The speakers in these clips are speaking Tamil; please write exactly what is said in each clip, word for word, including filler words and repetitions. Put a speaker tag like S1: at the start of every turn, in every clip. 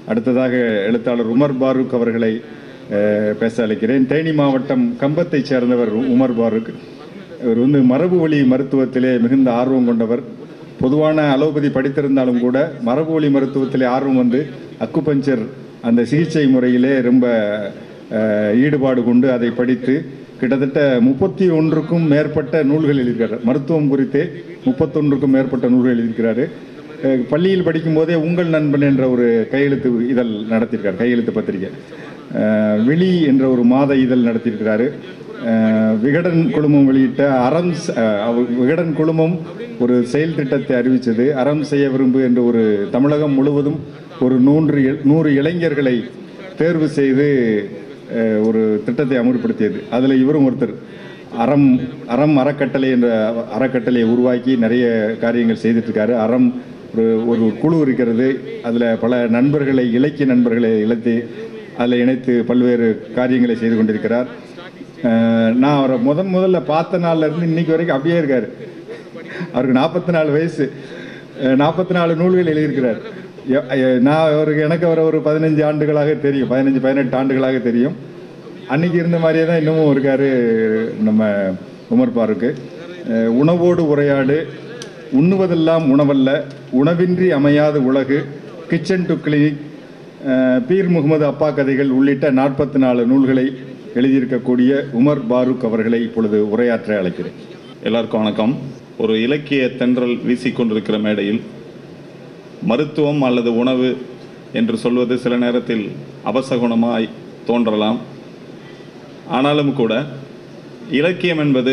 S1: அடுத்ததாக எழுத்தாளர் உமர் பாருக் அவர்களை பேச அழைக்கிறேன். தேனி மாவட்டம் கம்பத்தைச் சேர்ந்தவர் உமர் பாருக். இவர் வந்து மரபு வழி மருத்துவத்திலே மிகுந்த ஆர்வம் கொண்டவர். பொதுவான அலோபதி படித்திருந்தாலும் கூட மரபு வழி மருத்துவத்திலே ஆர்வம் வந்து அக்குபஞ்சர் அந்த சிகிச்சை முறையிலே ரொம்ப ஈடுபாடு கொண்டு அதை படித்து கிட்டத்தட்ட முப்பத்தி ஒன்றுக்கும் மேற்பட்ட நூல்கள் எழுதியிருக்கிறார். மருத்துவம் குறித்தே முப்பத்தொன்றுக்கும் மேற்பட்ட நூல்கள் எழுதியிருக்கிறாரு. பள்ளியில் படிக்கும் போதே உங்கள் நண்பன் என்ற ஒரு கையெழுத்து இதழ் நடத்தியிருக்கார், கையெழுத்து பத்திரிகை. விழி என்ற ஒரு மாத இதழ் நடத்தியிருக்கிறாரு. விகடன் குழுமம் வெளியிட்ட அறம் விகடன் குழுமம் ஒரு செயல் திட்டத்தை அறிவித்தது. அறம் செய்ய விரும்பு என்ற ஒரு தமிழகம் முழுவதும் ஒரு நூன்று நூறு இளைஞர்களை தேர்வு செய்து ஒரு திட்டத்தை அமுல்படுத்தியது. அதில் இவரும் ஒருத்தர். அறம் அறம் அறக்கட்டளை என்ற அறக்கட்டளையை உருவாக்கி நிறைய காரியங்கள் செய்துட்ருக்காரு. அறம் ஒரு ஒரு குழு இருக்கிறது. அதில் பல நண்பர்களை இலக்கிய நண்பர்களை இழைத்து அதில் இணைத்து பல்வேறு காரியங்களை செய்து கொண்டிருக்கிறார். நான் அவரை முதன் முதல்ல பார்த்த நாள்லேருந்து இன்னைக்கு வரைக்கும் அப்படியே இருக்கார். அவருக்கு நாற்பத்தி நாலு வயசு, நாற்பத்தி நாலு நூல்கள் எழுதியிருக்கிறார். நான் அவருக்கு எனக்கு அவரை ஒரு பதினஞ்சு ஆண்டுகளாக தெரியும், பதினஞ்சு பதினெட்டு ஆண்டுகளாக தெரியும். அன்னைக்கு இருந்த மாதிரியே தான் இன்னமும் இருக்கார் நம்ம உமர் பாருக்கு. உணவோடு உரையாடு, உண்ணுவதெல்லாம் உணவல்ல, உணவின்றி அமையாத உலகு, kitchen to clinic, Peer Muhammad அப்பா கதைகள் உள்ளிட்ட நாற்பத்தி நாலு நூல்களை எழுதியிருக்கக்கூடிய உமர் பாருக் அவர்களை இப்பொழுது உரையாற்ற அழைக்கிறேன்.
S2: எல்லாருக்கும் வணக்கம். ஒரு இலக்கிய தென்றல் வீசிக்கொண்டிருக்கிற மேடையில் மருத்துவம் அல்லது உணவு என்று சொல்வது சில நேரத்தில் அபசகுணமாய் தோன்றலாம். ஆனாலும் கூட இலக்கியம் என்பது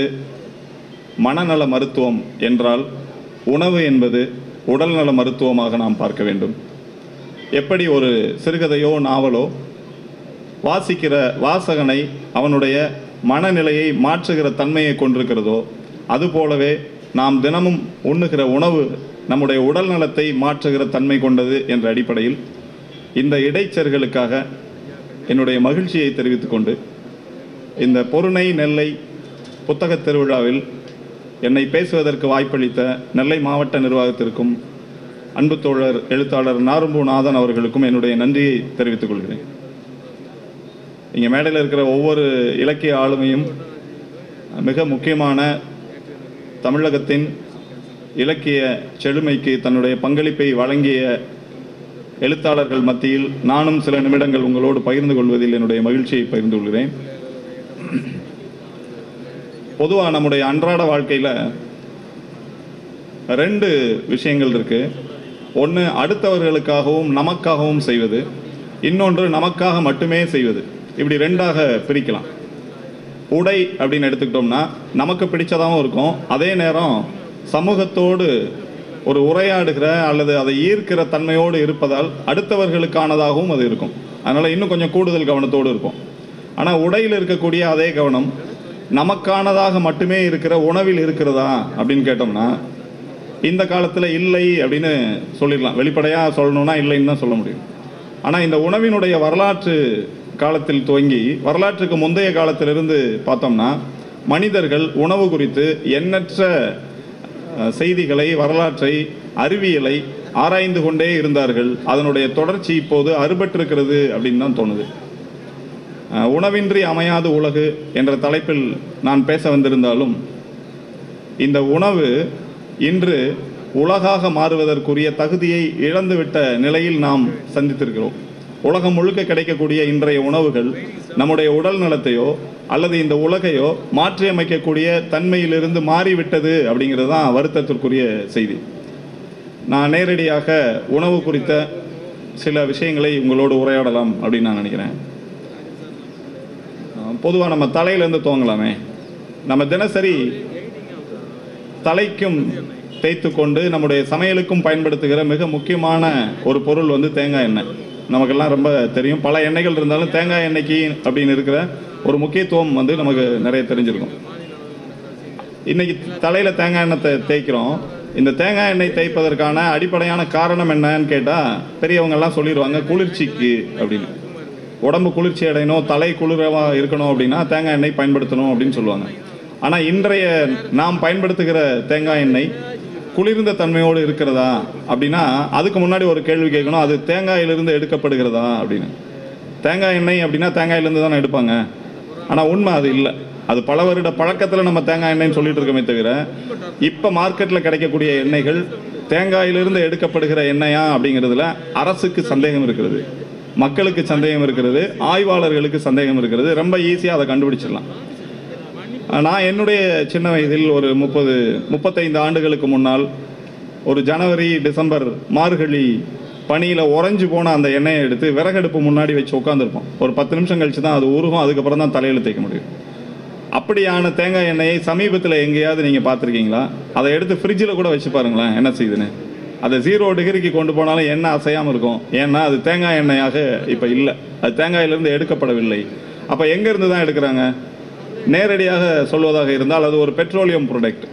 S2: மனநல மருத்துவம் என்றால் உணவு என்பது உடல்நல மருத்துவமாக நாம் பார்க்க வேண்டும். எப்படி ஒரு சிறுகதையோ நாவலோ வாசிக்கிற வாசகனை அவனுடைய மனநிலையை மாற்றுகிற தன்மையை கொண்டிருக்கிறதோ, அதுபோலவே நாம் தினமும் உண்ணுகிற உணவு நம்முடைய உடல் நலத்தை மாற்றுகிற தன்மை கொண்டது என்ற அடிப்படையில் இந்த இடைச்சர்களுக்காக என்னுடைய மகிழ்ச்சியை தெரிவித்துக்கொண்டு, இந்த பொருணை நெல்லை புத்தக திருவிழாவில் என்னை பேசுவதற்கு வாய்ப்பளித்த நெல்லை மாவட்ட நிர்வாகத்திற்கும் அன்பு தோழர் எழுத்தாளர் நாரும்பூநாதன் அவர்களுக்கும் என்னுடைய நன்றியை தெரிவித்துக் கொள்கிறேன். இங்கே மேடையில் இருக்கிற ஒவ்வொரு இலக்கிய ஆளுமையும் மிக முக்கியமான தமிழகத்தின் இலக்கிய செழுமைக்கு தன்னுடைய பங்களிப்பை வழங்கிய எழுத்தாளர்கள் மத்தியில் நானும் சில நிமிடங்கள் உங்களோடு பகிர்ந்து கொள்வதில் என்னுடைய மகிழ்ச்சியை பகிர்ந்து கொள்கிறேன். பொதுவாக நம்முடைய அன்றாட வாழ்க்கையில் ரெண்டு விஷயங்கள் இருக்கு. ஒன்று அடுத்தவர்களுக்காகவும் நமக்காகவும் செய்வது, இன்னொன்று நமக்காக மட்டுமே செய்வது. இப்படி ரெண்டாக பிரிக்கலாம். உடை அப்படின்னு எடுத்துக்கிட்டோம்னா நமக்கு பிடிச்சதாகவும் இருக்கும், அதே நேரம் சமூகத்தோடு ஒரு உரையாடுகிற அல்லது அதை ஈர்க்கிற தன்மையோடு இருப்பதால் அடுத்தவர்களுக்கானதாகவும் அது இருக்கும். அதனால் இன்னும் கொஞ்சம் கூடுதல் கவனத்தோடு இருக்கும். ஆனால் உடையில் இருக்கக்கூடிய அதே கவனம் நமக்கானதாக மட்டுமே இருக்கிற உணவில் இருக்கிறதா அப்படின்னு கேட்டோம்னா இந்த காலத்தில் இல்லை அப்படின்னு சொல்லிடலாம். வெளிப்படையாக சொல்லணும்னா இல்லைன்னு தான் சொல்ல முடியும். ஆனால் இந்த உணவினுடைய வரலாற்று காலத்தில் துவங்கி வரலாற்றுக்கு முந்தைய காலத்திலிருந்து பார்த்தோம்னா மனிதர்கள் உணவு குறித்து எண்ணற்ற செய்திகளை, வரலாற்றை, அறிவியலை ஆராய்ந்து கொண்டே இருந்தார்கள். அதனுடைய தொடர்ச்சி இப்போது அறுபட்டிருக்கிறது அப்படின்னு தான் தோணுது. உணவின்றி அமையாது உலகு என்ற தலைப்பில் நான் பேச வந்திருந்தாலும் இந்த உணவு இன்று உலகாக மாறுவதற்குரிய தகுதியை இழந்துவிட்ட நிலையில் நாம் சந்தித்திருக்கிறோம். உலகம் முழுக்க கிடைக்கக்கூடிய இன்றைய உணவுகள் நம்முடைய உடல் நலத்தையோ அல்லது இந்த உலகையோ மாற்றி அமைக்கக்கூடிய தன்மையிலிருந்து மாறிவிட்டது அப்படிங்கிறது தான் வருத்தத்திற்குரிய செய்தி. நான் நேரடியாக உணவு குறித்த சில விஷயங்களை உங்களோடு உரையாடலாம் அப்படின்னு நான் நினைக்கிறேன். பொதுவாக நம்ம தலையிலேருந்து துவங்கலாமே. நம்ம தினசரி தலைக்கும் தேய்த்து கொண்டு நம்முடைய சமையலுக்கும் பயன்படுத்துகிற மிக முக்கியமான ஒரு பொருள் வந்து தேங்காய் எண்ணெய். நமக்கெல்லாம் ரொம்ப தெரியும். பல எண்ணெய்கள் இருந்தாலும் தேங்காய் எண்ணெய்க்கு அப்படின்னு இருக்கிற ஒரு முக்கியத்துவம் வந்து நமக்கு நிறைய தெரிஞ்சிருக்கும். இன்னைக்கு தலையில் தேங்காய் எண்ணெய் தேய்க்கிறோம். இந்த தேங்காய் எண்ணெய் தேய்ப்பதற்கான அடிப்படையான காரணம் என்னன்னு கேட்டால் பெரியவங்கெல்லாம் சொல்லிடுவாங்க, குளிர்ச்சிக்கு அப்படின்னு. உடம்பு குளிர்ச்சி அடையணும், தலை குளிரவாக இருக்கணும் அப்படின்னா தேங்காய் எண்ணெய் பயன்படுத்தணும் அப்படின்னு சொல்லுவாங்க. ஆனால் இன்றைய நாம் பயன்படுத்துகிற தேங்காய் எண்ணெய் குளிர்ந்த தன்மையோடு இருக்கிறதா அப்படின்னா அதுக்கு முன்னாடி ஒரு கேள்வி கேட்கணும், அது தேங்காயிலிருந்து எடுக்கப்படுகிறதா அப்படின்னு. தேங்காய் எண்ணெய் அப்படின்னா தேங்காயிலேருந்து தானே எடுப்பாங்க. ஆனால் உண்மை அது இல்லை. அது பல வருட பழக்கத்தில் நம்ம தேங்காய் எண்ணெய்ன்னு சொல்லிட்டு இருக்கோமே தவிர இப்போ மார்க்கெட்டில் கிடைக்கக்கூடிய எண்ணெய்கள் தேங்காயிலிருந்து எடுக்கப்படுகிற எண்ணெயா அப்படிங்கிறதுல அரசுக்கு சந்தேகம் இருக்கிறது, மக்களுக்கு சந்தேகம் இருக்கிறது, ஆய்வாளர்களுக்கு சந்தேகம் இருக்கிறது. ரொம்ப ஈஸியாக அதை கண்டுபிடிச்சிடலாம். நான் என்னுடைய சின்ன வயதில் ஒரு முப்பது முப்பத்தைந்து ஆண்டுகளுக்கு முன்னால் ஒரு ஜனவரி டிசம்பர் மார்கழி பனியில் உறைஞ்சி போன அந்த எண்ணெயை எடுத்து விறகடுப்பு முன்னாடி வச்சு உட்காந்துருப்போம். ஒரு பத்து நிமிஷம் கழிச்சு தான் அது உருகும், அதுக்கப்புறம் தான் தலையில் தேய்க்க முடியும். அப்படியான தேங்காய் எண்ணெயை சமீபத்தில் எங்கேயாவது நீங்கள் பார்த்துருக்கீங்களா? அதை எடுத்து ஃப்ரிட்ஜில் கூட வச்சு பாருங்களேன் என்ன செய்யுதுன்னு. அதை ஜீரோ டிகிரிக்கு கொண்டு போனாலும் எண்ணெய் அசையாமல் இருக்கும். ஏன்னா அது தேங்காய் எண்ணெயாக இப்போ இல்லை, அது தேங்காயிலிருந்து எடுக்கப்படவில்லை. அப்போ எங்கேருந்து தான் எடுக்கிறாங்க? நேரடியாக சொல்வதாக இருந்தால் அது ஒரு பெட்ரோலியம் ப்ராடக்ட்.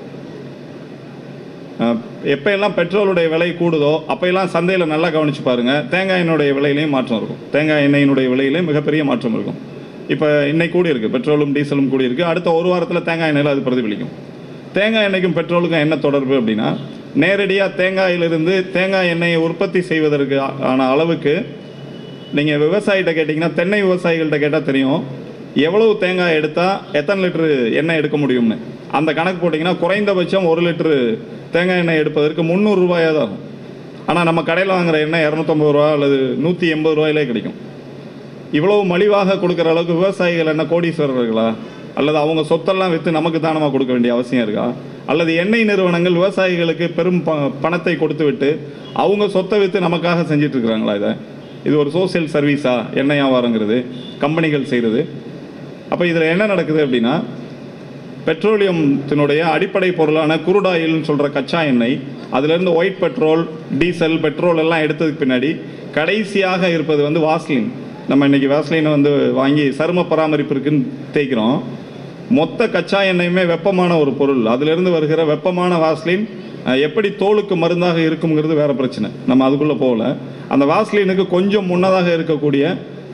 S2: எப்போ எல்லாம் பெட்ரோலுடைய விலை கூடுதோ அப்போயெல்லாம் சந்தையில் நல்லா கவனித்து பாருங்கள், தேங்காய் எண்ணெயுடைய விலையிலையும் மாற்றம் இருக்கும். தேங்காய் எண்ணெயினுடைய விலையிலையும் மிகப்பெரிய மாற்றம் இருக்கும். இப்போ இன்னைக்கு கூடி இருக்குது, பெட்ரோலும் டீசலும் கூடி இருக்குது. அடுத்த ஒரு வாரத்தில் தேங்காய் எண்ணெயில் அது பிரதிபலிக்கும். தேங்காய் எண்ணெய்க்கும் பெட்ரோலுக்கும் என்ன தொடர்பு அப்படின்னா, நேரடியாக தேங்காயிலிருந்து தேங்காய் எண்ணெயை உற்பத்தி செய்வதற்கு ஆன அளவுக்கு நீங்கள் விவசாயிகிட்ட கேட்டிங்கன்னா, தென்னை விவசாயிகள்கிட்ட கேட்டால் தெரியும் எவ்வளவு தேங்காய் எடுத்தால் எத்தனை லிட்டரு எண்ணெய் எடுக்க முடியும்னு. அந்த கணக்கு போட்டிங்கன்னா குறைந்தபட்சம் ஒரு லிட்டரு தேங்காய் எண்ணெய் எடுப்பதற்கு முந்நூறு ரூபாயாக தான் ஆகும். ஆனால் நம்ம கடையில் வாங்குகிற எண்ணெய் இரநூத்தம்பது ரூபா அல்லது நூற்றி எண்பது ரூபாயிலே கிடைக்கும். இவ்வளவு மலிவாக கொடுக்குற அளவுக்கு விவசாயிகள் என்ன கோடீஸ்வரர்களா? அல்லது அவங்க சொத்தெல்லாம் விற்று நமக்கு தானமாக கொடுக்க வேண்டிய அவசியம் இருக்கா? அல்லது எண்ணெய் நிறுவனங்கள் விவசாயிகளுக்கு பெரும் ப பணத்தை கொடுத்து விட்டு அவங்க சொத்தை விற்று நமக்காக செஞ்சிட்ருக்குறாங்களா? இதை இது ஒரு சோசியல் சர்வீஸா எண்ணெய் வியாபாரங்கிறது கம்பெனிகள் செய்கிறது? அப்போ இதில் என்ன நடக்குது அப்படின்னா, பெட்ரோலியத்தினுடைய அடிப்படை பொருளான குருடாயில்னு சொல்கிற கச்சா எண்ணெய், அதிலிருந்து ஒயிட் பெட்ரோல், டீசல், பெட்ரோல் எல்லாம் எடுத்ததுக்கு பின்னாடி கடைசியாக இருப்பது வந்து வாஸ்லின். நம்ம இன்றைக்கி வாஸ்லினை வந்து வாங்கி சரும பராமரிப்பிற்குன்னு தேய்க்கிறோம். மொத்த கச்சா எண்ணெயுமே வெப்பமான ஒரு பொருள். அதிலிருந்து வருகிற வெப்பமான வாஸ்லின் எப்படி தோலுக்கு மருந்தாக இருக்குங்கிறது வேறு பிரச்சனை, நம்ம அதுக்குள்ளே போகல. அந்த வாஸ்லினுக்கு கொஞ்சம் முன்னதாக இருக்கக்கூடிய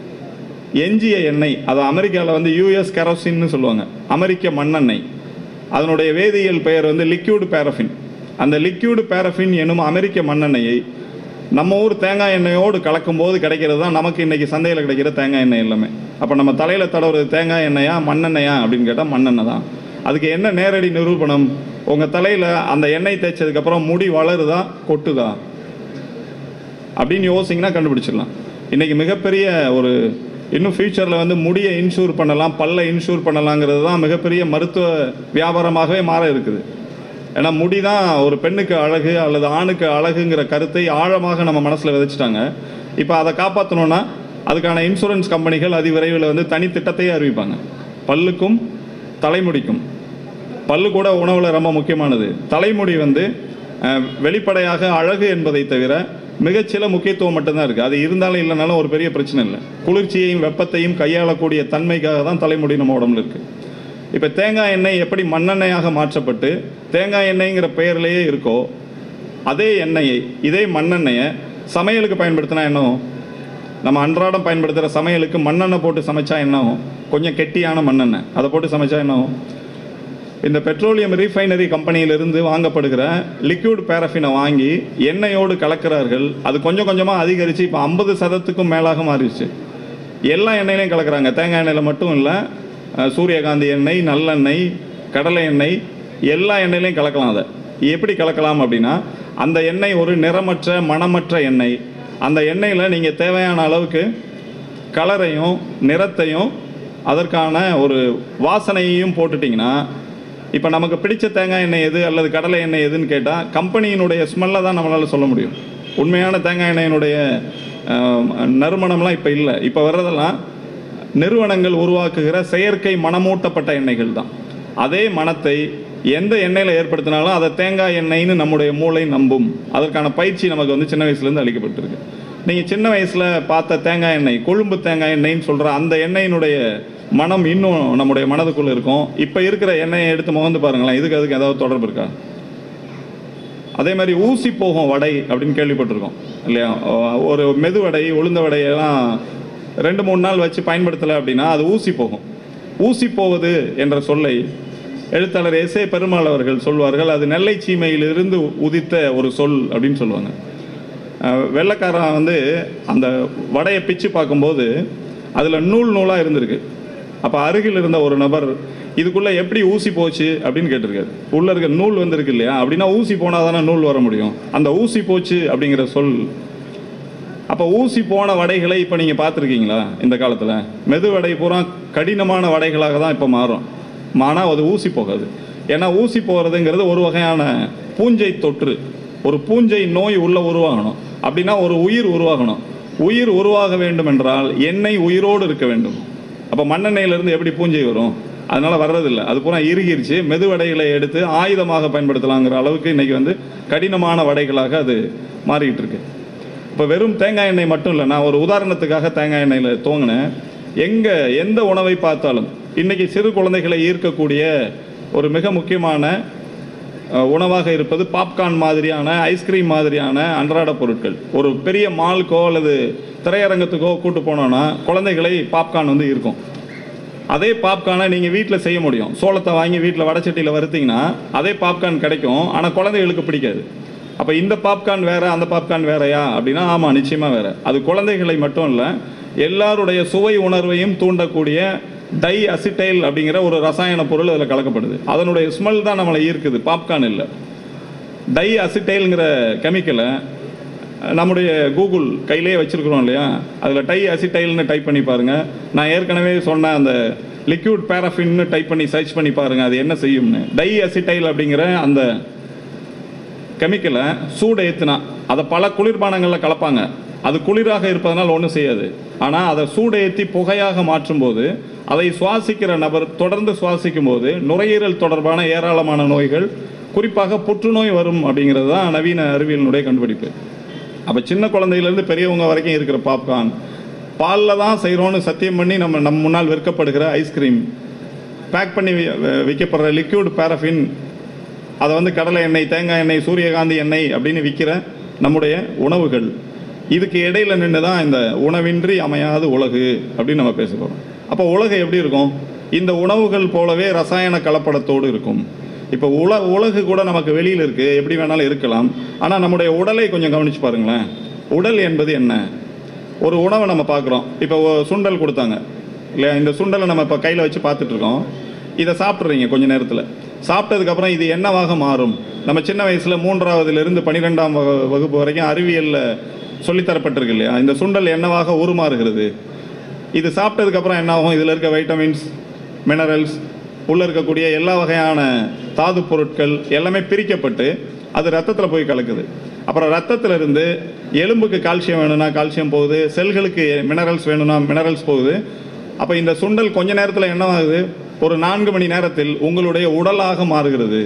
S2: எஞ்சிய எண்ணெய், அது அமெரிக்காவில் வந்து யூஎஸ் கெரோசின்னு சொல்லுவாங்க, அமெரிக்க மண்ணெண்ணெய். அதனுடைய வேதியியல் பெயர் வந்து லிக்யூடு பேரஃபின். அந்த லிக்யூடு பேரஃபின் எனும் அமெரிக்க மண்ணெண்ணெயை நம்ம ஊர் தேங்காய் எண்ணெயோடு கலக்கும் போது கிடைக்கிறது தான் நமக்கு இன்றைக்கி சந்தையில் கிடைக்கிற தேங்காய் எண்ணெய் எல்லாமே. அப்போ நம்ம தலையில் தடவுறது தேங்காய் எண்ணெயா மண்ணெண்ணெயா அப்படின்னு கேட்டால் மண்ணெண்ணெய் தான். அதுக்கு என்ன நேரடி நிரூபணம்? உங்கள் தலையில் அந்த எண்ணெய் தேய்ச்சதுக்கப்புறம் முடி வளருதா கொட்டுதா அப்படின்னு யோசிங்கன்னா கண்டுபிடிச்சிடலாம். இன்றைக்கி மிகப்பெரிய ஒரு இன்னும் ஃபியூச்சரில் வந்து முடியை இன்சூர் பண்ணலாம், பல்லை இன்சூர் பண்ணலாங்கிறது தான் மிகப்பெரிய மருத்துவ வியாபாரமாகவே மாற இருக்குது. ஏன்னா முடி தான் ஒரு பெண்ணுக்கு அழகு அல்லது ஆணுக்கு அழகுங்கிற கருத்தை ஆழமாக நம்ம மனசில் விதைச்சிட்டாங்க. இப்போ அதை காப்பாற்றணுன்னா அதுக்கான இன்சூரன்ஸ் கம்பெனிகள் அதிவிரைவில் வந்து தனி திட்டத்தையே அறிவிப்பாங்க. பல்லுக்கும் தலைமுடிக்கும். பல்லு கூட உணவில் ரொம்ப முக்கியமானது. தலைமுடி வந்து வெளிப்படையாக அழகு என்பதை தவிர மிகச்சில முக்கியத்துவம் மட்டும்தான் இருக்குது. அது இருந்தாலும் இல்லைனாலும் ஒரு பெரிய பிரச்சனை இல்லை. குளிர்ச்சியையும் வெப்பத்தையும் கையாளக்கூடிய தன்மைக்காக தான் தலைமுடி நம்ம உடம்புல இருக்குது. இப்போ தேங்காய் எண்ணெய் எப்படி மண்ணெண்ணெயாக மாற்றப்பட்டு தேங்காய் எண்ணெய்ங்கிற பெயர்லேயே இருக்கோ, அதே எண்ணெயை இதே மண்ணெண்ணெயை சமையலுக்கு பயன்படுத்தினா என்னவும், நம்ம அன்றாடம் பயன்படுத்துகிற சமையலுக்கு மண்ணெண்ணெய் போட்டு சமைச்சா என்னவும், கொஞ்சம் கெட்டியான மண்ணெண்ணெய் அதை போட்டு சமைச்சா என்னவும், இந்த பெட்ரோலியம் ரீஃபைனரி கம்பெனியிலிருந்து வாங்கப்படுகிற லிக்யூட் பேரஃபினை வாங்கி எண்ணெயோடு கலக்கிறார்கள். அது கொஞ்சம் கொஞ்சமாக அதிகரித்து இப்போ ஐம்பது சதத்துக்கும் மேலாக மாறிடுச்சு. எல்லா எண்ணெயிலையும் கலக்கிறாங்க. தேங்காய் எண்ணெயில் மட்டும் இல்லை, சூரியகாந்தி எண்ணெய், நல்லெண்ணெய், கடலை எண்ணெய், எல்லா எண்ணெயிலையும் கலக்கலாம். அதை எப்படி கலக்கலாம் அப்படின்னா, அந்த எண்ணெய் ஒரு நிறமற்ற மணமற்ற எண்ணெய். அந்த எண்ணெயில் நீங்கள் தேவையான அளவுக்கு கலரையும் நிறத்தையும் அதற்கான ஒரு வாசனையையும் போட்டுட்டிங்கன்னா, இப்போ நமக்கு பிடிச்ச தேங்காய் எண்ணெய் எது அல்லது கடலை எண்ணெய் எதுன்னு கேட்டால் கம்பெனியினுடைய ஸ்மெல்லை தான் நம்மளால் சொல்ல முடியும். உண்மையான தேங்காய் எண்ணெயினுடைய நறுமணம்லாம் இப்போ இல்லை. இப்போ வர்றதெல்லாம் நிறுவனங்கள் உருவாக்குகிற செயற்கை மணமூட்டப்பட்ட எண்ணெய்கள் தான். அதே மணத்தை எந்த எண்ணெயில் ஏற்படுத்தினாலும் அதை தேங்காய் எண்ணெய்னு நம்முடைய மூளை நம்பும். அதற்கான பயிற்சி நமக்கு வந்து சின்ன வயசுலேருந்து அளிக்கப்பட்டிருக்கு. நீங்கள் சின்ன வயசில் பார்த்த தேங்காய் எண்ணெய், கொழும்பு தேங்காய் எண்ணெய்ன்னு சொல்கிற அந்த எண்ணெயினுடைய மனம் இன்னும் நம்முடைய மனதுக்குள்ளே இருக்கும். இப்போ இருக்கிற எண்ணெயை எடுத்து முகந்து பாருங்களேன், இதுக்கு அதுக்கு ஏதாவது தொடர்பு இருக்கா? அதே மாதிரி ஊசி போகும் வடை அப்படின்னு கேள்விப்பட்டிருக்கோம் இல்லையா? ஒரு மெது வடை, உளுந்த வடையெல்லாம் ரெண்டு மூணு நாள் வச்சு பயன்படுத்தலை அப்படின்னா அது ஊசி போகும். ஊசி போவது என்ற சொல்லை எழுத்தாளர் எஸ் ஏ பெருமாள் அவர்கள் சொல்வார்கள், அது நெல்லை சீமையிலிருந்து உதித்த ஒரு சொல் அப்படின்னு சொல்லுவாங்க. வெள்ளைக்காரன் வந்து அந்த வடையை பிச்சு பார்க்கும்போது அதில் நூல் நூலாக இருந்திருக்கு. அப்போ அருகில் இருந்த ஒரு நபர் இதுக்குள்ளே எப்படி ஊசி போச்சு அப்படின்னு கேட்டிருக்காரு. உள்ளே இருக்க நூல் வந்துருக்கு இல்லையா, அப்படின்னா ஊசி போனால் தானே நூல் வர முடியும். அந்த ஊசி போச்சு அப்படிங்கிற சொல். அப்போ ஊசி போன வடைகளை இப்போ நீங்கள் பார்த்துருக்கீங்களா? இந்த காலத்தில் மெது வடை பூரா கடினமான வடைகளாக தான் இப்போ மாறும். ஆனால் அது ஊசி போகாது. ஏன்னா ஊசி போகிறதுங்கிறது ஒரு வகையான பூஞ்சை தொற்று. ஒரு பூஞ்சை நோய் உள்ள உருவாகணும் அப்படின்னா ஒரு உயிர் உருவாகணும். உயிர் உருவாக வேண்டும் என்றால் எண்ணெய் உயிரோடு இருக்க வேண்டும். அப்போ மண்ணெண்ணெயிலிருந்து எப்படி பூஞ்சை வரும்? அதனால் வர்றதில்லை. அது பூரா இறுகிருச்சு. மெது வடைகளை எடுத்து ஆயுதமாக பயன்படுத்தலாங்கிற அளவுக்கு இன்றைக்கி வந்து கடினமான வடைகளாக அது மாறிக்கிட்டு இருக்கு. இப்போ வெறும் தேங்காய் எண்ணெய் மட்டும் இல்லை, நான் ஒரு உதாரணத்துக்காக தேங்காய் எண்ணெயில் தோங்கினேன். எங்கே எந்த உணவை பார்த்தாலும் இன்றைக்கி சிறு குழந்தைகளை ஈர்க்கக்கூடிய ஒரு மிக முக்கியமான உணவாக இருப்பது பாப்கார்ன் மாதிரியான, ஐஸ்கிரீம் மாதிரியான அன்றாட பொருட்கள். ஒரு பெரிய மால்க்கோ அல்லது திரையரங்கத்துக்கோ கூட்டு போனோன்னா குழந்தைகளை பாப்கார்ன் வந்து இருக்கும். அதே பாப்கார்னை நீங்கள் வீட்டில் செய்ய முடியும். சோளத்தை வாங்கி வீட்டில் வடச்சட்டியில் வறுத்தீங்கன்னா அதே பாப்கார்ன் கிடைக்கும். ஆனால் குழந்தைகளுக்கு பிடிக்காது. அப்போ இந்த பாப்கார்ன் வேறு, அந்த பாப்கார்ன் வேறையா அப்படின்னா ஆமாம், நிச்சயமாக வேறு. அது குழந்தைகளை மட்டும் இல்லை, எல்லாருடைய சுவை உணர்வையும் தூண்டக்கூடிய டை அசிட்டைல் அப்படிங்கிற ஒரு ரசாயன பொருள் அதில் கலக்கப்படுது. அதனுடைய ஸ்மெல் தான் நம்மளை ஈர்க்குது, பாப்கார்ன் இல்லை. டை அசிட்டைல்ங்கிற கெமிக்கலை நம்முடைய கூகுள் கையிலே வச்சுருக்கிறோம் இல்லையா, அதில் டை அசிட்டைல்னு டைப் பண்ணி பாருங்கள். நான் ஏற்கனவே சொன்ன அந்த லிக்யூட் பேராஃபின்னு டைப் பண்ணி சர்ச் பண்ணி பாருங்கள், அது என்ன செய்யும்னு. டை அசிட்டைல் அப்படிங்கிற அந்த கெமிக்கலை சூடு ஏற்றுனா அதை பல குளிர்பானங்களில் கலப்பாங்க. அது குளிராக இருப்பதனால் ஒன்றும் செய்யாது. ஆனால் அதை சூடு ஏற்றி புகையாக மாற்றும்போது அதை சுவாசிக்கிற நபர் தொடர்ந்து சுவாசிக்கும் போது நுரையீரல் தொடர்பான ஏராளமான நோய்கள், குறிப்பாக புற்றுநோய் வரும் அப்படிங்கிறது தான் நவீன அறிவியலினுடைய கண்டுபிடிப்பு. அப்போ சின்ன குழந்தையிலேருந்து பெரியவங்க வரைக்கும் இருக்கிற பாப்கார்ன், பாலில் தான் செய்கிறோன்னு சத்தியம் பண்ணி நம்ம நம் முன்னால் விற்கப்படுகிற ஐஸ்கிரீம், பேக் பண்ணி விற்கப்படுற லிக்யூட் பேராஃபின், அதை வந்து கடலை எண்ணெய், தேங்காய் எண்ணெய், சூரியகாந்தி எண்ணெய் அப்படின்னு விற்கிற நம்முடைய உணவுகள், இதுக்கு இடையில நின்று தான் இந்த உணவின்றி அமையாது உலகு அப்படின்னு நம்ம பேச போகிறோம். அப்போ உலகு எப்படி இருக்கும்? இந்த உணவுகள் போலவே ரசாயன கலப்படத்தோடு இருக்கும். இப்போ உல உலகு கூட நமக்கு வெளியில் இருக்குது, எப்படி வேணாலும் இருக்கலாம். ஆனால் நம்முடைய உடலை கொஞ்சம் கவனித்து பாருங்களேன். உடல் என்பது என்ன? ஒரு உணவை நம்ம பார்க்குறோம். இப்போ சுண்டல் கொடுத்தாங்க இல்லையா, இந்த சுண்டலை நம்ம இப்போ கையில் வச்சு பார்த்துட்ருக்கோம். இதை சாப்பிட்றீங்க கொஞ்சம் நேரத்தில். சாப்பிட்டதுக்கப்புறம் இது என்னவாக மாறும்? நம்ம சின்ன வயசில் மூன்றாவதுலேருந்து பன்னிரெண்டாம் வகுப்பு வரைக்கும் அறிவியலில் சொல்லித்தரப்பட்டிருக்கு இல்லையா, இந்த சுண்டல் என்னவாக உருமாறுகிறது. இது சாப்பிட்டதுக்கப்புறம் என்ன ஆகும்? இதில் இருக்க வைட்டமின்ஸ், மினரல்ஸ், உள்ளே இருக்கக்கூடிய எல்லா வகையான தாது பொருட்கள் எல்லாமே பிரிக்கப்பட்டு அது ரத்தத்தில் போய் கலக்குது. அப்புறம் ரத்தத்திலிருந்து எலும்புக்கு கால்சியம் வேணும்னா கால்சியம் போகுது, செல்களுக்கு மினரல்ஸ் வேணும்னா மினரல்ஸ் போகுது. அப்போ இந்த சுண்டல் கொஞ்ச நேரத்தில் என்னவாகுது? ஒரு நான்கு மணி நேரத்தில் உங்களுடைய உடலாக மாறுகிறது.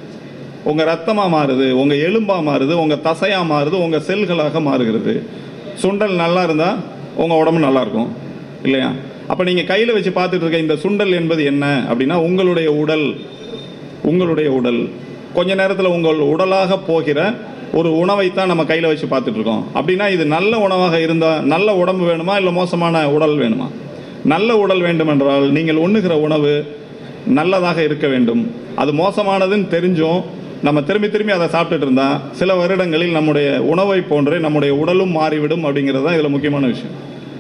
S2: உங்கள் ரத்தமாக மாறுது, உங்கள் எலும்பாக மாறுது, உங்கள் தசையாக மாறுது, உங்கள் செல்களாக மாறுகிறது. சுண்டல் நல்லா இருந்தால் உங்கள் உடம்பு நல்லாயிருக்கும் இல்லையா? அப்போ நீங்கள் கையில் வச்சு பார்த்துட்டு இருக்க இந்த சுண்டல் என்பது என்ன அப்படின்னா உங்களுடைய உடல். உங்களுடைய உடல் கொஞ்ச நேரத்தில் உங்கள் உடலாக போகிற ஒரு உணவைத்தான் நம்ம கையில் வச்சு பார்த்துட்ருக்கோம். அப்படின்னா இது நல்ல உணவாக இருந்தால் நல்ல உடம்பு வேணுமா, இல்லை மோசமான உடல் வேணுமா? நல்ல உடல் வேண்டுமென்றால் நீங்கள் உண்ணுகிற உணவு நல்லதாக இருக்க வேண்டும். அது மோசமானதுன்னு தெரிஞ்சும் நம்ம திரும்பி திரும்பி அதை சாப்பிட்டுட்டு இருந்தால் சில வருடங்களில் நம்முடைய உணவை போன்றே நம்முடைய உடலும் மாறிவிடும் அப்படிங்கிறது தான் இதில் முக்கியமான விஷயம்.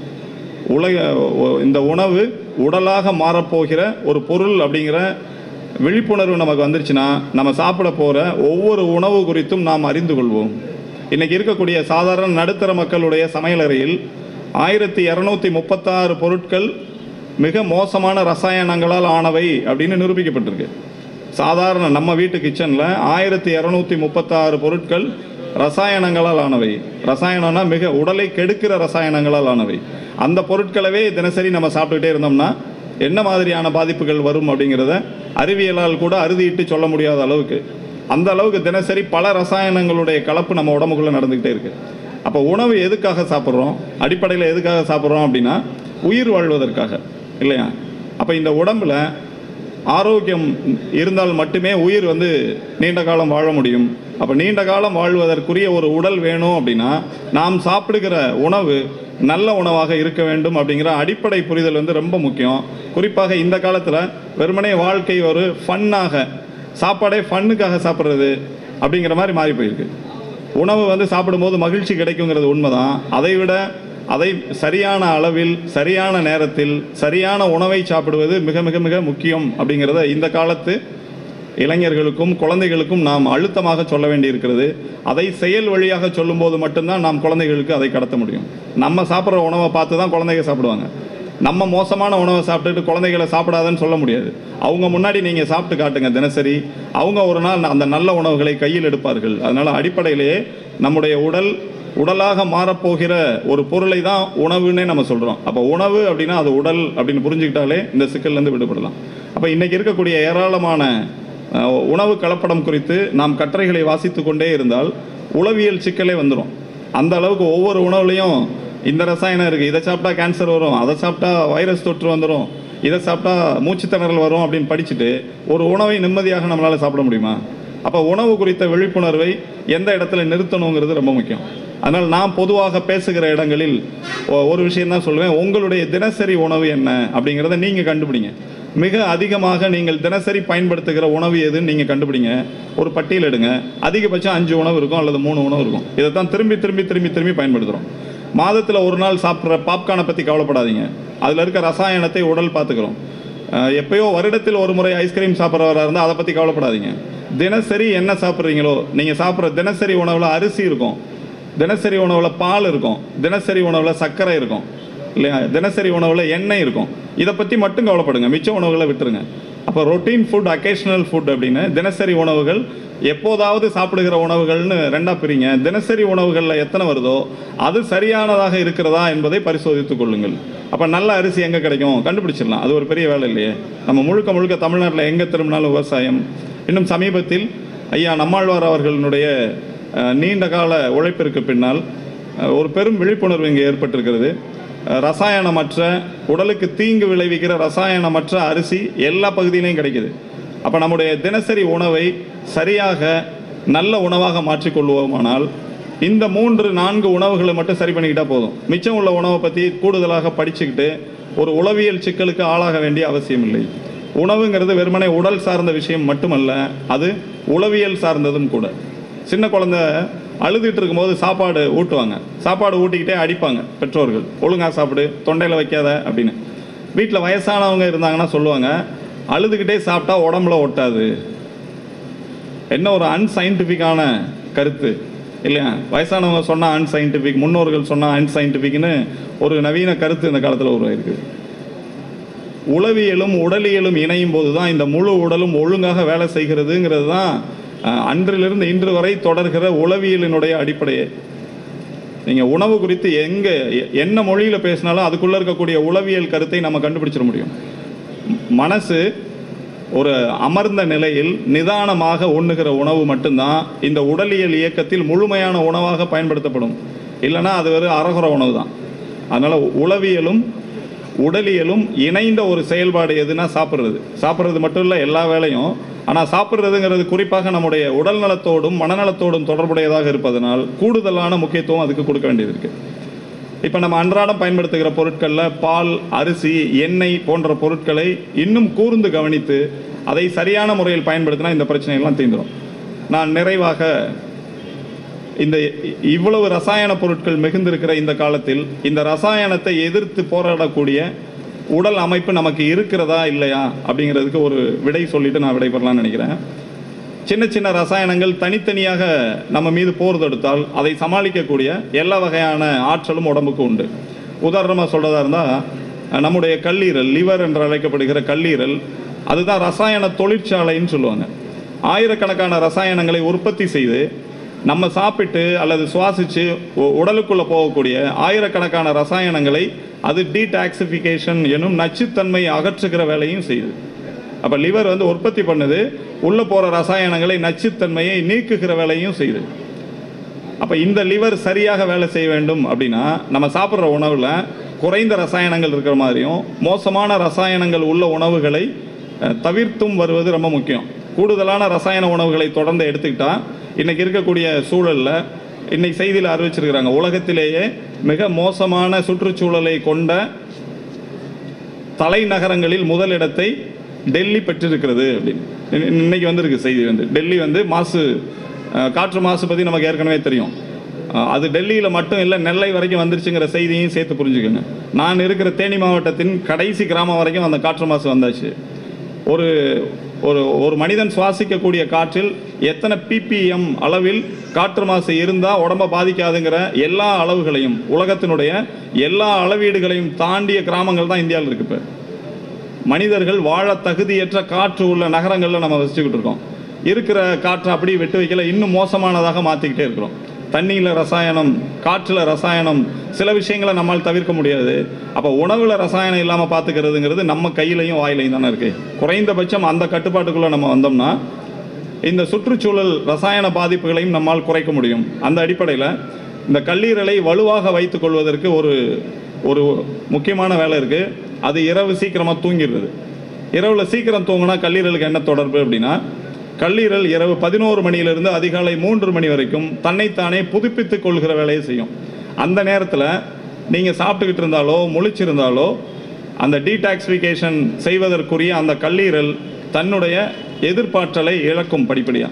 S2: உலக இந்த உணவு உடலாக மாறப்போகிற ஒரு பொருள் அப்படிங்கிற விழிப்புணர்வு நமக்கு வந்துருச்சுன்னா நம்ம சாப்பிட போகிற ஒவ்வொரு உணவு குறித்தும் நாம் அறிந்து கொள்வோம். இன்றைக்கி இருக்கக்கூடிய சாதாரண நடுத்தர மக்களுடைய சமையலறையில் ஆயிரத்தி இரநூத்தி முப்பத்தாறு பொருட்கள் மிக மோசமான ரசாயனங்களால் ஆனவை அப்படின்னு நிரூபிக்கப்பட்டிருக்கு. சாதாரண நம்ம வீட்டு கிச்சனில் ஆயிரத்தி இரநூத்தி முப்பத்தாறு பொருட்கள் ரசாயனங்களால் ஆனவை. ரசாயனம்னா மிக உடலை கெடுக்கிற ரசாயனங்களால் ஆனவை. அந்த பொருட்களவே தினசரி நம்ம சாப்பிட்டுக்கிட்டே இருந்தோம்னா என்ன மாதிரியான பாதிப்புகள் வரும் அப்படிங்கிறத அறிவியலால் கூட அறுதிட்டு சொல்ல முடியாத அளவுக்கு, அந்த அளவுக்கு தினசரி பல ரசாயனங்களுடைய கலப்பு நம்ம உடம்புக்குள்ளே நடந்துக்கிட்டே இருக்குது. அப்போ உணவு எதுக்காக சாப்பிட்றோம்? அடிப்படையில் எதுக்காக சாப்பிட்றோம் அப்படின்னா உயிர் வாழ்வதற்காக இல்லையா? அப்போ இந்த உடம்பில் ஆரோக்கியம் இருந்தால் மட்டுமே உயிர் வந்து நீண்ட காலம் வாழ முடியும். அப்போ நீண்ட காலம் வாழ்வதற்குரிய ஒரு உடல் வேணும் அப்படின்னா நாம் சாப்பிடுகிற உணவு நல்ல உணவாக இருக்க வேண்டும் அப்படிங்கிற அடிப்படை புரிதல் வந்து ரொம்ப முக்கியம். குறிப்பாக இந்த காலத்தில் வெறுமனே வாழ்க்கை ஒரு ஃபன்னாக, சாப்பாடே ஃபன்னுக்காக சாப்பிட்றது அப்படிங்கிற மாதிரி மாறி போயிருக்கு. உணவு வந்து சாப்பிடும்போது மகிழ்ச்சி கிடைக்குங்கிறது உண்மைதான். அதை விட அதை சரியான அளவில் சரியான நேரத்தில் சரியான உணவை சாப்பிடுவது மிக மிக மிக முக்கியம் அப்படிங்கிறத இந்த காலத்து இளைஞர்களுக்கும் குழந்தைகளுக்கும் நாம் அழுத்தமாக சொல்ல வேண்டியிருக்கிறது. அதை செயல் வழியாக சொல்லும்போது மட்டும்தான் நாம் குழந்தைகளுக்கு அதை கடத்த முடியும். நம்ம சாப்பிட்ற உணவை பார்த்து தான் குழந்தைங்க சாப்பிடுவாங்க. நம்ம மோசமான உணவை சாப்பிட்டுட்டு குழந்தைகளை சாப்பிடாதன்னு சொல்ல முடியாது. அவங்க முன்னாடி நீங்கள் சாப்பிட்டு காட்டுங்க தினசரி, அவங்க ஒரு நாள் அந்த நல்ல உணவுகளை கையில் எடுப்பார்கள். அதனால் அடிப்படையிலேயே நம்முடைய உடல் உடலாக மாறப்போகிற ஒரு பொருளை தான் உணவுன்னே நம்ம சொல்கிறோம். அப்போ உணவு அப்படின்னா அது உடல் அப்படின்னு புரிஞ்சுக்கிட்டாலே இந்த சிக்கல்லேருந்து விடுபடலாம். அப்போ இன்றைக்கி இருக்கக்கூடிய ஏராளமான உணவு கலப்படம் குறித்து நாம் கட்டுரைகளை வாசித்து கொண்டே இருந்தால் உளவியல் சிக்கலே வந்துடும். அந்த அளவுக்கு ஒவ்வொரு உணவுலையும் இந்த ரசாயனம் இருக்குது, இதை சாப்பிட்டா கேன்சர் வரும், அதை சாப்பிட்டா வைரஸ் தொற்று வந்துடும், இதை சாப்பிட்டா மூச்சுத்திணறல் வரும் அப்படின்னு படிச்சுட்டு ஒரு உணவை நிம்மதியாக நம்மளால் சாப்பிட முடியுமா? அப்போ உணவு குறித்த விழிப்புணர்வை எந்த இடத்துல நிறுத்தணுங்கிறது ரொம்ப முக்கியம். அதனால் நான் பொதுவாக பேசுகிற இடங்களில் ஒரு விஷயந்தான் சொல்லுவேன், உங்களுடைய தினசரி உணவு என்ன அப்படிங்கிறத நீங்கள் கண்டுபிடிங்க. மிக அதிகமாக நீங்கள் தினசரி பயன்படுத்துகிற உணவு எதுன்னு நீங்கள் கண்டுபிடிங்க. ஒரு பட்டியல் எடுங்க. அதிகபட்சம் அஞ்சு உணவு இருக்கும் அல்லது மூணு உணவு இருக்கும். இதை தான் திரும்பி திரும்பி திரும்பி திரும்பி பயன்படுத்துகிறோம். மாதத்தில் ஒரு நாள் சாப்பிட்ற பாப்கார்னை பற்றி கவலைப்படாதீங்க, அதில் இருக்க ரசாயனத்தை உடல் பார்த்துக்கிறோம். எப்பயோ வருடத்தில் ஒரு முறை ஐஸ்கிரீம் சாப்பிட்றவராக இருந்தால் அதை பற்றி கவலைப்படாதீங்க. தினசரி என்ன சாப்பிட்றீங்களோ, நீங்கள் சாப்பிட்ற தினசரி உணவில் அரிசி இருக்கும், தினசரி உணவில் பால் இருக்கும், தினசரி உணவில் சர்க்கரை இருக்கும் இல்லையா, தினசரி உணவில் எண்ணெய் இருக்கும். இதை பற்றி மட்டும் கவலைப்படுங்க, மிச்ச உணவுகளை விட்டுருங்க. அப்போ ரொட்டீன் ஃபுட், அக்கேஷனல் ஃபுட் அப்படின்னு தினசரி உணவுகள், எப்போதாவது சாப்பிடுகிற உணவுகள்னு ரெண்டாக பிரிங்க. தினசரி உணவுகளில் எத்தனை வருதோ அது சரியானதாக இருக்கிறதா என்பதை பரிசோதித்துக் கொள்ளுங்கள். அப்போ நல்ல அரிசி எங்கே கிடைக்கும் கண்டுபிடிச்சிடலாம். அது ஒரு பெரிய வேலை இல்லையே. நம்ம முழுக்க முழுக்க தமிழ்நாட்டில் எங்கே திரும்பினாலும் விவசாயம். இன்னும் சமீபத்தில் ஐயா நம்மாழ்வார் அவர்களுடைய நீண்ட கால உழைப்பிற்கு பின்னால் ஒரு பெரும் விழிப்புணர்வு இங்கே ஏற்பட்டிருக்கிறது. ரசாயனமற்ற, உடலுக்கு தீங்கு விளைவிக்கிற ரசாயனமற்ற அரிசி எல்லா பகுதியிலையும் கிடைக்குது. அப்போ நம்முடைய தினசரி உணவை சரியாக நல்ல உணவாக மாற்றிக்கொள்வோமானால் இந்த மூன்று நான்கு உணவுகளை மட்டும் சரி பண்ணிக்கிட்டால் போதும். மிச்சம் உள்ள உணவை பற்றி கூடுதலாக படிச்சுக்கிட்டு ஒரு உளவியல் சிக்கலுக்கு ஆளாக வேண்டிய அவசியம் இல்லை. உணவுங்கிறது வெறுமனே உடல் சார்ந்த விஷயம் மட்டுமல்ல, அது உளவியல் சார்ந்ததும் கூட. சின்ன குழந்தை அழுதுகிட்டு இருக்கும்போது சாப்பாடு ஊட்டுவாங்க, சாப்பாடு ஊட்டிக்கிட்டே அடிப்பாங்க பெற்றோர்கள், ஒழுங்காக சாப்பிடு, தொண்டையில் வைக்காத அப்படின்னு. வீட்டில் வயசானவங்க இருந்தாங்கன்னா சொல்லுவாங்க, அழுதுகிட்டே சாப்பிட்டா உடம்புல ஒட்டாது. என்ன ஒரு அன்சைன்டிஃபிக்கான கருத்து இல்லையா? வயசானவங்க சொன்னால் அன்சைன்டிஃபிக், முன்னோர்கள் சொன்னால் அன்சைன்டிஃபிக்னு ஒரு நவீன கருத்து இந்த காலத்தில் உருவாயிருக்கு. உளவியலும் உடலியலும் இணையும் போது தான் இந்த முழு உடலும் ஒழுங்காக வேலை செய்கிறதுங்கிறது தான் அன்றிலிருந்து இன்று வரை தொடர்கிற உளவியலினுடைய அடிப்படையே. நீங்கள் உணவு குறித்து எங்கே என்ன மொழியில் பேசினாலும் அதுக்குள்ளே இருக்கக்கூடிய உளவியல் கருத்தை நம்ம கண்டுபிடிச்சிட முடியும். மனசு ஒரு அமர்ந்த நிலையில் நிதானமாக உண்ணுகிற உணவு மட்டும்தான் இந்த உடலியல் இயக்கத்தில் முழுமையான உணவாக பயன்படுத்தப்படும். இல்லைன்னா அது ஒரு அறகுற உணவு தான். அதனால் உளவியலும் உடலியலும் இணைந்த ஒரு செயல்பாடு எதுனா சாப்பிட்றது. சாப்பிட்றது மட்டும் இல்லை, எல்லா வேலையும். ஆனால் சாப்பிட்றதுங்கிறது குறிப்பாக நம்முடைய உடல் நலத்தோடும் மனநலத்தோடும் தொடர்புடையதாக இருப்பதனால் கூடுதலான முக்கியத்துவம் அதுக்கு கொடுக்க வேண்டியது இருக்குது. இப்போ நம்ம அன்றாடம் பயன்படுத்துகிற பொருட்களில் பால், அரிசி, எண்ணெய் போன்ற பொருட்களை இன்னும் கூர்ந்து கவனித்து அதை சரியான முறையில் பயன்படுத்தினா இந்த பிரச்சனைகள்லாம் தீர்ந்துடும். நான் நிறைவாக இந்த இவ்வளவு ரசாயன பொருட்கள் மிகுந்திருக்கிற இந்த காலத்தில் இந்த ரசாயனத்தை எதிர்த்து போராடக்கூடிய உடல் அமைப்பு நமக்கு இருக்கிறதா இல்லையா அப்படிங்கிறதுக்கு ஒரு விடை சொல்லிட்டு நான் விடைபெறலாம்னு நினைக்கிறேன். சின்ன சின்ன ரசாயனங்கள் தனித்தனியாக நம்ம மீது போர் தொடுத்தால் அதை சமாளிக்கக்கூடிய எல்லா வகையான ஆற்றலும் உடம்புக்கு உண்டு. உதாரணமாக சொல்கிறதா இருந்தால் நம்முடைய கல்லீரல், லிவர் என்று அழைக்கப்படுகிற கல்லீரல், அதுதான் ரசாயன தொழிற்சாலைன்னு சொல்லுவாங்க. ஆயிரக்கணக்கான ரசாயனங்களை உற்பத்தி செய்து நம்ம சாப்பிட்டு அல்லது சுவாசித்து உடலுக்குள்ளே போகக்கூடிய ஆயிரக்கணக்கான ரசாயனங்களை அது டீடாக்சிஃபிகேஷன் எனும் நச்சுத்தன்மை அகற்றுகிற வேலையும் செய்யுது. அப்போ லிவர் வந்து உற்பத்தி பண்ணுது, உள்ளே போகிற ரசாயனங்களை நச்சுத்தன்மையை நீக்குகிற வேலையும் செய்யுது. அப்போ இந்த லிவர் சரியாக வேலை செய்ய வேண்டும் அப்படின்னா நம்ம சாப்பிட்ற உணவில் குறைந்த ரசாயனங்கள் இருக்கிற மாதிரியும் மோசமான ரசாயனங்கள் உள்ள உணவுகளை தவிர்த்தும் வருவது ரொம்ப முக்கியம். கூடுதலான ரசாயன உணவுகளை தொடர்ந்து எடுத்துக்கிட்டால் இன்றைக்கி இருக்கக்கூடிய சூழலில் இன்னைக்கு செய்தியில் அறிவிச்சிருக்கிறாங்க, உலகத்திலேயே மிக மோசமான சுற்றுச்சூழலை கொண்ட தலைநகரங்களில் முதலிடத்தை டெல்லி பெற்றிருக்கிறது அப்படின்னு இன்னைக்கு வந்திருக்கு செய்தி. வந்து டெல்லி வந்து மாசு காற்று மாசு பற்றி நமக்கு ஏற்கனவே தெரியும். அது டெல்லியில் மட்டும் இல்லை, நெல்லை வரைக்கும் வந்துருச்சுங்கிற செய்தியும் சேர்த்து புரிஞ்சுக்கோங்க. நான் இருக்கிற தேனி மாவட்டத்தின் கடைசி கிராமம் வரைக்கும் அந்த காற்று மாசு வந்தாச்சு. ஒரு ஒரு ஒரு மனிதன் சுவாசிக்கக்கூடிய காற்றில் எத்தனை பிபிஎம் அளவில் காற்று மாசு இருந்தால் உடம்பை பாதிக்காதுங்கிற எல்லா அளவுகளையும், உலகத்தினுடைய எல்லா அளவீடுகளையும் தாண்டிய கிராமங்கள் தான் இந்தியாவில் இருக்கு. இப்போ மனிதர்கள் வாழ தகுதியற்ற காற்று உள்ள நகரங்களில் நம்ம வச்சுக்கிட்டு இருக்கோம். இருக்கிற காற்றை அப்படி விட்டு வைக்கல, இன்னும் மோசமானதாக மாற்றிக்கிட்டே இருக்கிறோம். தண்ணியில் ரசாயனம், காற்றில் ரசாயனம், சில விஷயங்களை நம்மால் தவிர்க்க முடியாது. அப்போ உணவில் ரசாயனம் இல்லாமல் பார்த்துக்கிறதுங்கிறது நம்ம கையிலையும் வாயிலையும் தானே இருக்குது. குறைந்தபட்சம் அந்த கட்டுப்பாட்டுக்குள்ளே நம்ம வந்தோம்னா இந்த சுற்றுச்சூழல் ரசாயன பாதிப்புகளையும் நம்மால் குறைக்க முடியும். அந்த அடிப்படையில் இந்த கல்லீரலை வலுவாக வைத்துக் கொள்வதற்கு ஒரு ஒரு முக்கியமான வேலை இருக்குது. அது இரவு சீக்கிரமாக தூங்கிடுறது. இரவில் சீக்கிரம் தூங்கினா கல்லீரலுக்கு என்ன தொடர்பு அப்படின்னா, கல்லீரல் இரவு பதினோரு மணியிலிருந்து அதிகாலை மூன்று மணி வரைக்கும் தன்னைத்தானே புதுப்பித்துக் கொள்கிற வேலையை செய்யும். அந்த நேரத்தில் நீங்கள் சாப்பிட்டுக்கிட்டு இருந்தாலோ முழிச்சிருந்தாலோ அந்த டீடாக்சிஃபிகேஷன் செய்வதற்குரிய அந்த கல்லீரல் தன்னுடைய எதிர்ப்பாற்றலை இழக்கும் படிப்படியாக.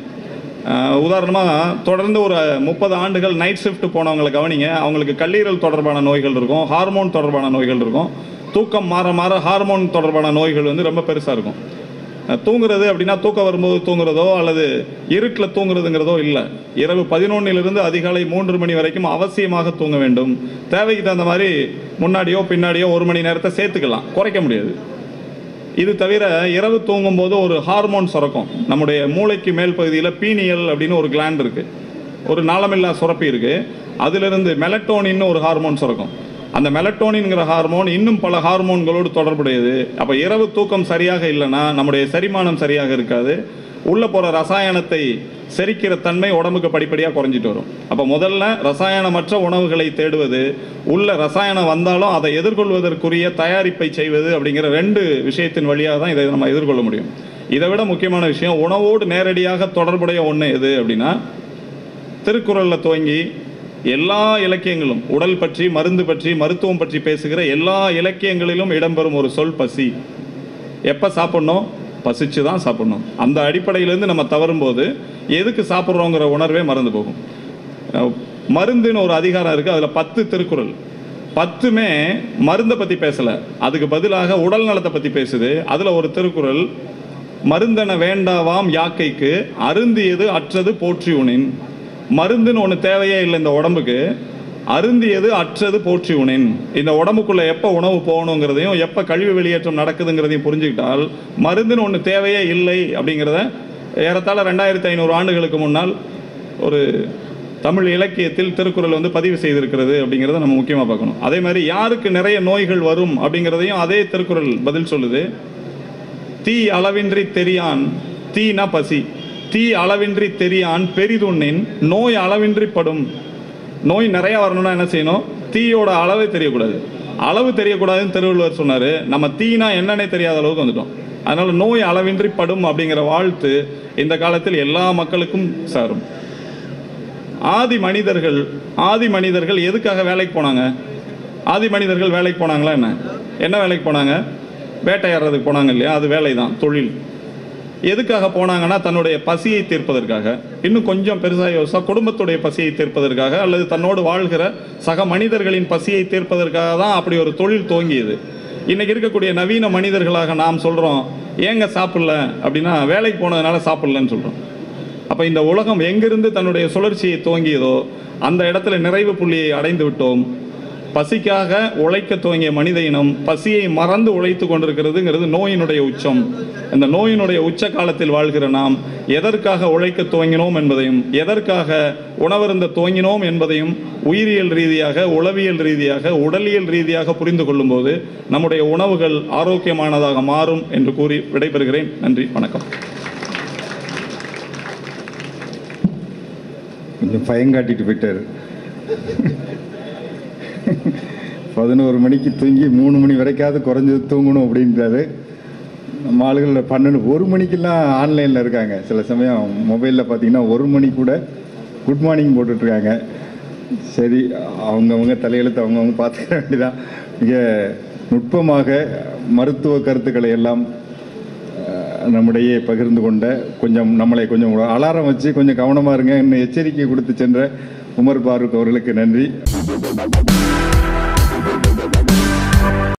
S2: உதாரணமாக தொடர்ந்து ஒரு முப்பது ஆண்டுகள் நைட் ஷிஃப்ட் போனவங்களை கவனிங்க. அவங்களுக்கு கல்லீரல் தொடர்பான நோய்கள் இருக்கும், ஹார்மோன் தொடர்பான நோய்கள் இருக்கும். தூக்கம் மாற மாற ஹார்மோன் தொடர்பான நோய்கள் வந்து ரொம்ப பெருசாக இருக்கும். தூங்குறது அப்படின்னா தூக்கம் வரும்போது தூங்குறதோ அல்லது இருட்டில் தூங்குறதுங்கிறதோ இல்லை. இரவு பதினொன்னிலிருந்து அதிகாலை மூன்று மணி வரைக்கும் அவசியமாக தூங்க வேண்டும். தேவைக்கு தகுந்த மாதிரி முன்னாடியோ பின்னாடியோ ஒரு மணி நேரத்தை சேர்த்துக்கலாம், குறைக்க முடியாது. இது தவிர இரவு தூங்கும்போது ஒரு ஹார்மோன் சுரக்கும். நம்முடைய மூளைக்கு மேல் பகுதியில் பீனியல் அப்படின்னு ஒரு கிளாண்ட் இருக்குது, ஒரு நாளமில்லா சுரப்பி இருக்குது. அதிலிருந்து மெலட்டோனின்னு ஒரு ஹார்மோன் சுரக்கும். அந்த மெலட்டோனின்கிற ஹார்மோன் இன்னும் பல ஹார்மோன்களோடு தொடர்புடையது. அப்போ இரவு தூக்கம் சரியாக இல்லைன்னா நம்முடைய செரிமானம் சரியாக இருக்காது. உள்ளே போகிற ரசாயனத்தை செரிக்கிற தன்மை உடம்புக்கு படிப்படியாக குறைஞ்சிட்டு வரும். அப்போ முதல்ல ரசாயனமற்ற உணவுகளை தேடுவது, உள்ள ரசாயனம் வந்தாலும் அதை எதிர்கொள்வதற்குரிய தயாரிப்பை செய்வது அப்படிங்கிற ரெண்டு விஷயத்தின் வழியாக தான் இதை நம்ம எதிர்கொள்ள முடியும். இதை விட முக்கியமான விஷயம், உணவோடு நேரடியாக தொடர்புடைய ஒன்று எது அப்படின்னா, திருக்குறளில் துவங்கி எல்லா இலக்கியங்களும் உடல் பற்றி, மருந்து பற்றி, மருத்துவம் பற்றி பேசுகிற எல்லா இலக்கியங்களிலும் இடம்பெறும் ஒரு சொல் பசி. எப்போ சாப்பிட்ணும்? பசிச்சு தான் சாப்பிட்ணும். அந்த அடிப்படையிலேருந்து நம்ம தவறும்போது எதுக்கு சாப்பிட்றோங்கிற உணர்வே மறந்து போகும். மருந்துன்னு ஒரு அதிகாரம் இருக்குது, அதில் பத்து திருக்குறள், பத்துமே மருந்தை பற்றி பேசலை, அதுக்கு பதிலாக உடல் நலத்தை பற்றி பேசுது. அதில் ஒரு திருக்குறள், மருந்தென வேண்டாவாம் யாக்கைக்கு அருந்தியது அற்றது போற்றி உணின். மருந்துன்னு ஒன்று தேவையே இல்லை இந்த உடம்புக்கு, அருந்தியது அற்றது போற்றி உணின். இந்த உடம்புக்குள்ளே எப்போ உணவு போகணுங்கிறதையும் எப்போ கழிவு வெளியேற்றம் நடக்குதுங்கிறதையும் புரிஞ்சுக்கிட்டால் மருந்துன்னு ஒன்று தேவையே இல்லை அப்படிங்கிறத ஏறத்தாழ ரெண்டாயிரத்தி ஐநூறு ஆண்டுகளுக்கு முன்னால் ஒரு தமிழ் இலக்கியத்தில் திருக்குறள் வந்து பதிவு செய்திருக்கிறது அப்படிங்கிறத நம்ம முக்கியமாக பார்க்கணும். அதே மாதிரி யாருக்கு நிறைய நோய்கள் வரும் அப்படிங்கிறதையும் அதே திருக்குறள் பதில் சொல்லுது. தீ அளவின்றி தெரியான், தீனா பசி, தீ அளவின்றி தெரியான் பெரிதுண்ணின் நோய் அளவின்றி படும். நோய் நிறையா வரணும்னா என்ன செய்யணும்? தீயோட அளவே தெரியக்கூடாது. அளவு தெரியக்கூடாதுன்னு திருவள்ளுவர் சொன்னார். நம்ம தீனா என்னன்னே தெரியாத அளவுக்கு வந்துட்டோம். அதனால் நோய் அளவின்றி படும் அப்படிங்கிற வாழ்த்து இந்த காலத்தில் எல்லா மக்களுக்கும் சாரும். ஆதி மனிதர்கள் ஆதி மனிதர்கள் எதுக்காக வேலைக்கு போனாங்க? ஆதி மனிதர்கள் வேலைக்கு போனாங்களா? என்ன என்ன வேலைக்கு போனாங்க? வேட்டையாடுறதுக்கு போனாங்க இல்லையா? அது வேலை தான், தொழில். எதுக்காக போனாங்கன்னா தன்னுடைய பசியை தீர்ப்பதற்காக. இன்னும் கொஞ்சம் பெருசாக யோசிச்சா குடும்பத்துடைய பசியை தீர்ப்பதற்காக அல்லது தன்னோடு வாழ்கிற சக மனிதர்களின் பசியை தீர்ப்பதற்காக தான் அப்படி ஒரு தொழில் துவங்கியது. இன்றைக்கி இருக்கக்கூடிய நவீன மனிதர்களாக நாம் சொல்கிறோம், ஏங்க சாப்பிடல அப்படின்னா வேலைக்கு போனதுனால சாப்பிடலன்னு சொல்கிறோம். அப்போ இந்த உலகம் எங்கிருந்து தன்னுடைய சுழற்சியை துவங்கியதோ அந்த இடத்துல நிறைவு புள்ளியை அடைந்து விட்டோம். பசிக்காக உழைக்க துவங்கிய மனித இனம் பசியை மறந்து உழைத்து கொண்டிருக்கிறதுங்கிறது நோயினுடைய உச்சம். இந்த நோயினுடைய உச்ச காலத்தில் வாழ்கிற நாம் எதற்காக உழைக்க துவங்கினோம் என்பதையும் எதற்காக உணவருந்த துவங்கினோம் என்பதையும் உயிரியல் ரீதியாக, உளவியல் ரீதியாக, உடலியல் ரீதியாக புரிந்து கொள்ளும்போது நம்முடைய உணவுகள் ஆரோக்கியமானதாக மாறும் என்று கூறி விடைபெறுகிறேன். நன்றி, வணக்கம்.
S1: கொஞ்சம் பயங்காட்டிட்டு போயிட்டார். பதினோரு மணிக்கு தூங்கி மூணு மணி வரைக்காவது குறைஞ்சது தூங்கணும் அப்படின்றாரு. நம்ம ஆளுகளில் பன்னெண்டு ஒரு மணிக்கெல்லாம் ஆன்லைனில் இருக்காங்க. சில சமயம் மொபைலில் பார்த்தீங்கன்னா ஒரு மணி கூட குட் மார்னிங் போட்டுட்ருக்காங்க. சரி, அவங்கவுங்க தலையெழுத்து அவங்கவுங்க பார்த்துக்க வேண்டியதான். மிக நுட்பமாக மருத்துவ கருத்துக்களை எல்லாம் நம்முடைய பகிர்ந்து கொண்ட, கொஞ்சம் நம்மளை கொஞ்சம் அலாரம் வச்சு கொஞ்சம் கவனமாக இருங்க இன்னும் எச்சரிக்கை கொடுத்து சென்ற உமர் பாருக் அவர்களுக்கு நன்றி.